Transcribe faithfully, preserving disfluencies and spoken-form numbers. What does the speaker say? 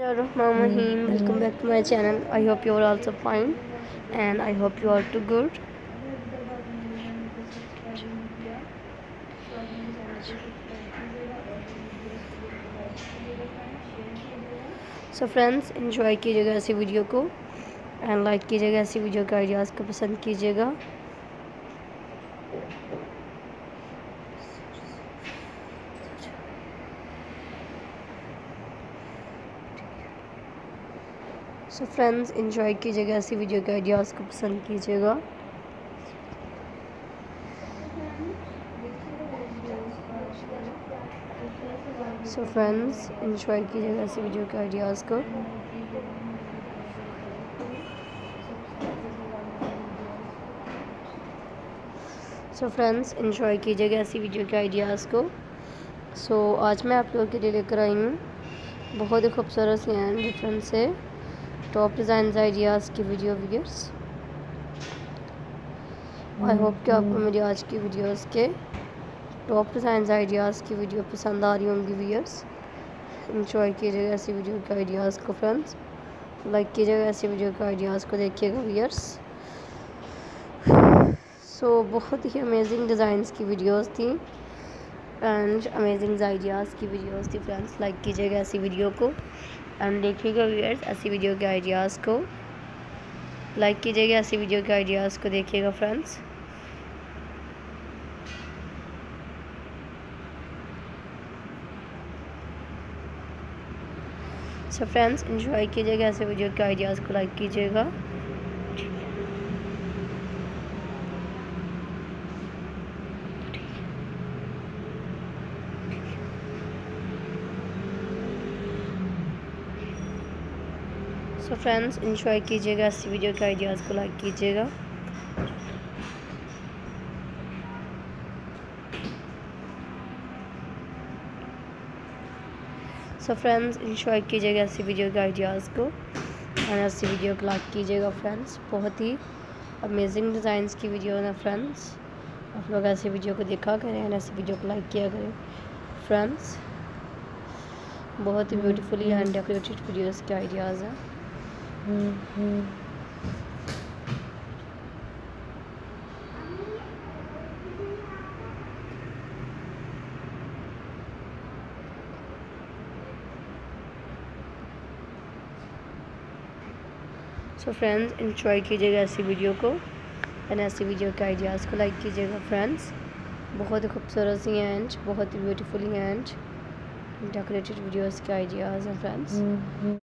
Bismillahirrahmanirrahim. Welcome back to my channel. I hope you are also fine and I hope you are too good. So friends, enjoy कीजिएगा ऐसी video को and like कीजिएगा ऐसी video के ideas को पसंद कीजिएगा. सो फ्रेंड्स, एंजॉय कीजिएगा ऐसी वीडियो के आइडियाज़ को पसंद कीजिएगा. सो फ्रेंड्स, एंजॉय कीजिएगा ऐसी वीडियो के आइडियाज़ को. सो फ्रेंड्स, एंजॉय कीजिएगा ऐसी वीडियो के आइडियाज़ को. सो so, आज मैं आप लोगों के लिए लेकर आई हूँ बहुत ही खूबसूरत सी एंड डिफरेंट से टॉप डिज़ाइन आइडियाज़ की वीडियो व्यूअर्स. आई होप कि आपको मेरी आज की वीडियोस के टॉप डिज़ाइन आइडियाज़ की वीडियो पसंद आ रही होंगी व्यूअर्स. एंजॉय कीजिएगा ऐसी वीडियो के आइडियाज़ को फ्रेंड्स. लाइक कीजिएगा ऐसी वीडियो के आइडियाज़ को देखिएगा व्यूअर्स. सो so, बहुत ही अमेजिंग डिज़ाइंस की वीडियोस थी एंड अमेजिंग आइडियाज़ की वीडियोस थी फ्रेंड्स. लाइक कीजिएगा ऐसी वीडियो को एंड देखिएगा व्यूअर्स ऐसी वीडियो के आइडियाज़ को. लाइक कीजिएगा ऐसी वीडियो के आइडियाज़ को देखिएगा फ्रेंड्स. सो फ्रेंड्स, एंजॉय कीजिएगा ऐसे वीडियो के आइडियाज़ को. लाइक कीजिएगा. सो फ्रेंड्स, एंजॉय कीजिएगा ऐसी वीडियो के आइडियाज़ को. लाइक कीजिएगा. सो फ्रेंड्स, एंजॉय कीजिएगा ऐसी वीडियो के आइडियाज़ को और ऐसी वीडियो को लाइक कीजिएगा फ्रेंड्स. बहुत ही अमेजिंग डिज़ाइंस की वीडियो है फ्रेंड्स. आप लोग ऐसी वीडियो को देखा करें और ऐसी वीडियो को लाइक किया करें फ्रेंड्स. बहुत ही ब्यूटीफुली हैंड डेकोरेटेड वीडियोस के आइडियाज़ हैं. सो फ्रेंड्स, एंजॉय कीजिएगा ऐसी वीडियो को एंड ऐसी वीडियो के आइडियाज़ को. लाइक कीजिएगा फ्रेंड्स. बहुत ही खूबसूरत सी एंड बहुत ही ब्यूटीफुली एंड डेकोरेटेड वीडियोस के आइडियाज़ हैं फ्रेंड्स.